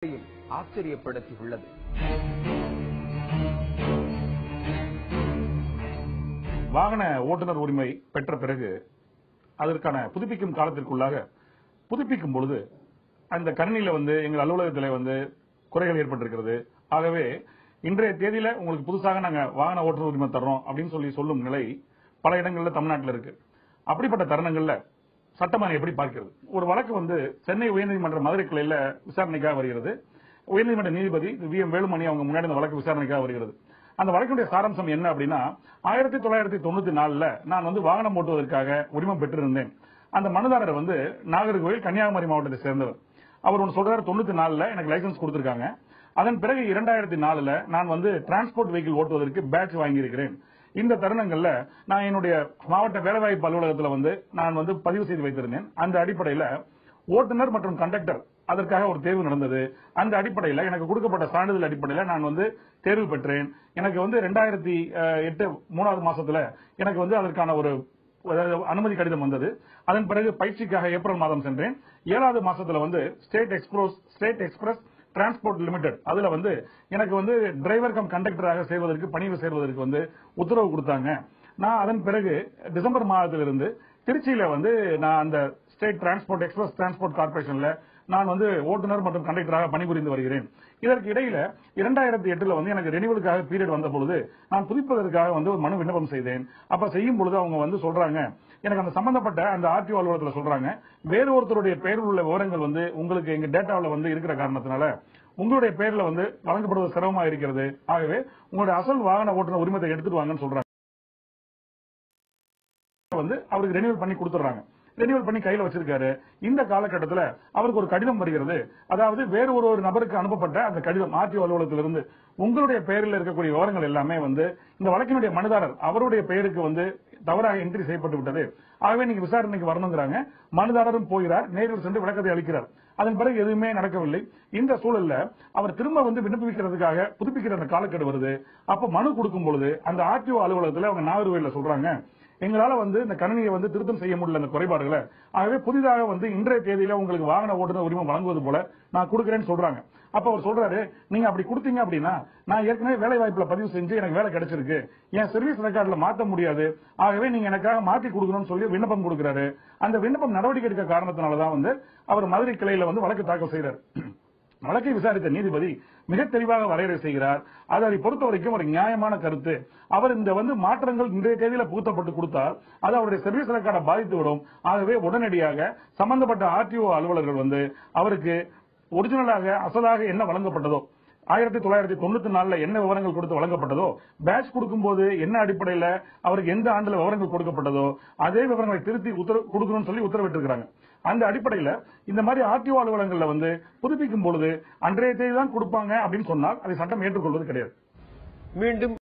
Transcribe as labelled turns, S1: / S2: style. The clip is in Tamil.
S1: ஆச்சரியப்படுத்தியுள்ளது.
S2: வாகன ஓட்டுநர் உரிமை பெற்ற பிறகு அதற்கான புதுப்பிக்கும் காலத்திற்குள்ளாக புதுப்பிக்கும் பொழுது அந்த கணினியில எங்கள் அலுவலகத்தில் குறைகள் ஏற்பட்டிருக்கிறது. ஆகவே இன்றைய தேதியில உங்களுக்கு புதுசாக நாங்க வாகன ஓட்டுநர் உரிமை தர்றோம் அப்படின்னு சொல்லும் நிலை பல இடங்கள்ல தமிழ்நாட்டில் இருக்கு. அப்படிப்பட்ட தருணங்கள்ல சட்டமன்றம் எப்படி பார்க்கிறது? ஒரு வழக்கு சென்னை உயர்நீதிமன்ற மதுரை கிளையில விசாரணைக்காக வருகிறது. உயர்நீதிமன்ற நீதிபதி வி.எம். வேலுமணி அவங்க முன்னாடி இந்த வழக்கு விசாரணைக்காக வருகிறது. அந்த வழக்குடைய சாராம்சம் என்ன அப்படின்னா, 1994 நான் வாகனம் ஓட்டுவதற்காக உரிமம் பெற்றிருந்தேன். அந்த மனுதாரர் நாகர்கோவில் கன்னியாகுமரி மாவட்டத்தை சேர்ந்தவர். அவர் ஒன்று சொல்றாரு, 94 எனக்கு லைசன்ஸ் கொடுத்திருக்காங்க. அதன் பிறகு 2004 நான் டிரான்ஸ்போர்ட் வெஹிக்கிள் ஓட்டுவதற்கு பேட்ச் வாங்கியிருக்கிறேன். இந்த தருணங்கள்ல நான் என்னுடைய மாவட்ட வேலைவாய்ப்பு அலுவலகத்தில் நான் பதிவு செய்து வைத்திருந்தேன். அந்த அடிப்படையில் ஓட்டுநர் மற்றும் கண்டக்டர் அதற்காக ஒரு தேர்வு நடந்தது. அந்த அடிப்படையில் எனக்கு கொடுக்கப்பட்ட சான்றிதழ் அடிப்படையில் நான் தேர்வு பெற்றேன். எனக்கு 2008 3வது மாசத்துல எனக்கு அதற்கான ஒரு அனுமதி கடிதம் வந்தது. அதன் பிறகு பயிற்சிக்காக ஏப்ரல் மாதம் சென்றேன். 7வது மாசத்துல ஸ்டேட் எக்ஸ்பிரஸ் டிரான்ஸ்போர்ட் லிமிடெட் அதுல எனக்கு டிரைவர் கம் கண்டக்டராக சேர்வதற்கு பணிவு சேர்வதற்கு உத்தரவு கொடுத்தாங்க. நான் அதன் பிறகு டிசம்பர் மாதத்திலிருந்து திருச்சியில நான் அந்த ஸ்டேட் டிரான்ஸ்போர்ட் எக்ஸ்பிரஸ் டிரான்ஸ்போர்ட் கார்பரேஷன்ல நான் ஓட்டுநர் மற்றும் கண்டக்டராக பணிபுரிந்து வருகிறேன். இதற்கு இடையில 2008 எனக்கு ரெனிவலுக்காக பீரியட் வந்த பொழுது நான் புதுப்பிப்பதற்காக ஒரு மனு விண்ணப்பம் செய்தேன். அப்ப செய்யும் பொழுது அவங்க சொல்றாங்க, எனக்கு அந்த சம்பந்தப்பட்ட அந்த ஆர்டிஓ அலுவலகத்தில் சொல்றாங்க, வேறு ஒருத்தருடைய பெயரில் உள்ள விவரங்கள் உங்களுக்கு எங்க டேட்டாவில் இருக்கிற காரணத்தினால உங்களுடைய பெயர்ல வழங்கப்படுவது சிரமமா இருக்கிறது. ஆகவே உங்களுடைய அசல் வாகன ஓட்டுநர் உரிமத்தை எடுத்துட்டு வாங்கன்னு சொல்றாங்க. அவருக்கு ரெனிவல் பண்ணி கொடுத்துறாங்க. ரெனிவல் பண்ணி கையில வச்சிருக்காரு. இந்த காலகட்டத்தில் அவருக்கு ஒரு கடிதம் வருகிறது. அதாவது வேறு ஒரு நபருக்கு அனுப்பப்பட்ட அந்த கடிதம் ஆர்டிஓ அலுவலகத்திலிருந்து உங்களுடைய பெயரில் இருக்கக்கூடிய விவரங்கள் எல்லாமே இந்த வழக்கினுடைய மனுதாரர் அவருடைய பெயருக்கு தவறாக என்ட்ரி செய்யப்பட்டு விட்டது. ஆகவே நீங்க விசாரணைக்கு வரணுங்கிறாங்க. மனுதாரரும் போகிறார், நேரில் சென்று விளக்கத்தை அளிக்கிறார். அதன் பிறகு எதுவுமே நடக்கவில்லை. இந்த சூழல்ல அவர் திரும்ப விண்ணப்பிக்கிறதுக்காக புதுப்பிக்கிற அந்த காலக்கெடு வருது. அப்ப மனு கொடுக்கும் பொழுது அந்த ஆர்டிஓ அலுவலகத்தில் அவங்க நாகர்கோவில்ல சொல்றாங்க, எங்களால இந்த கணினியை திருத்தம் செய்ய முடியல அந்த குறைபாடுகளை. ஆகவே புதிதாக இன்றைய தேதியில உங்களுக்கு வாகன ஓட்டுநர் உரிமை வழங்குவது போல நான் கொடுக்கிறேன்னு சொல்றாங்க. அப்ப அவர் சொல்றாரு, நீங்க அப்படி கொடுத்தீங்க அப்படின்னா நான் ஏற்கனவே வேலை வாய்ப்புல பதிவு செஞ்சு எனக்கு வேலை கிடைச்சிருக்கு, என் சர்வீஸ் ரெக்கார்ட்ல மாற்ற முடியாது. ஆகவே நீங்க எனக்காக மாற்றி கொடுக்கணும்னு சொல்லி விண்ணப்பம் கொடுக்கிறாரு. அந்த விண்ணப்பம் நடவடிக்கை எடுக்க காரணத்தினாலதான் அவர் மதுரை கிளையில வழக்கு தாக்கல் செய்யறார். வழக்கை விசாரித்த நீதிபதி மிக தெளிவாக வரையறை செய்கிறார். அதை பொறுத்த வரைக்கும் ஒரு நியாயமான கருத்து. அவர் இந்த மாற்றங்கள் இன்றைய தேதியில புகுத்தப்பட்டு கொடுத்தால் அது அவருடைய சர்வீஸ் ரெக்கார்டை பாதித்துவிடும். ஆகவே உடனடியாக சம்பந்தப்பட்ட ஆர்டிஓ அலுவலர்கள் அவருக்கு ஒரிஜினலாக அசலாக என்ன வழங்கப்பட்டதோ 1994 என்ன விவரங்கள் கொடுத்து வழங்கப்பட்டதோ, பேட்ச் கொடுக்கும் போது என்ன அடிப்படையில் அவருக்கு எந்த ஆண்டுல விவரங்கள் கொடுக்கப்பட்டதோ அதே விவரங்களை திருத்தி கொடுக்கணும்னு சொல்லி உத்தரவிட்டிருக்கிறாங்க. அந்த அடிப்படையில் இந்த மாதிரி ஆர்டிஓ அலுவலகங்கள்ல புதுப்பிக்கும் பொழுது அன்றைய தேதி தான் கொடுப்பாங்க அப்படின்னு சொன்னால் அதை சட்டம் ஏற்றுக்கொள்வது கிடையாது.
S1: மீண்டும்